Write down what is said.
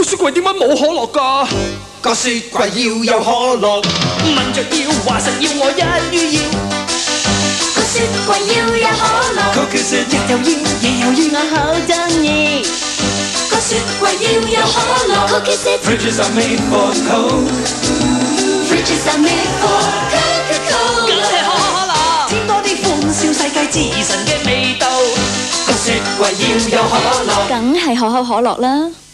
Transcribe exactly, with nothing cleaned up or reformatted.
雪櫃點解冇可樂㗎？ 個雪櫃要有可樂， 問着要話實要我一於要。 個雪櫃要有可樂， 日又要夜又要，我好鍾意。個雪櫃要有可樂 Fridges are made for Coke ，Fridges are made for Coca-Cola。 梗係可可樂， 添多啲歡笑世界至神嘅味道。 個雪櫃要有可樂。 梗係可口可樂啦。